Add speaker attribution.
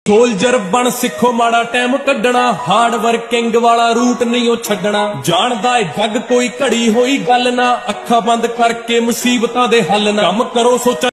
Speaker 1: Soldier बन सिखो माड़ा टाइम कड्डना, हार्ड वर्किंग वाला रूट नहीं ओ छड्डना। जानदा है जग कोई घड़ी होई गल ना, अखा बंद करके मुसीबतां दे हल ना। कम करो सोचा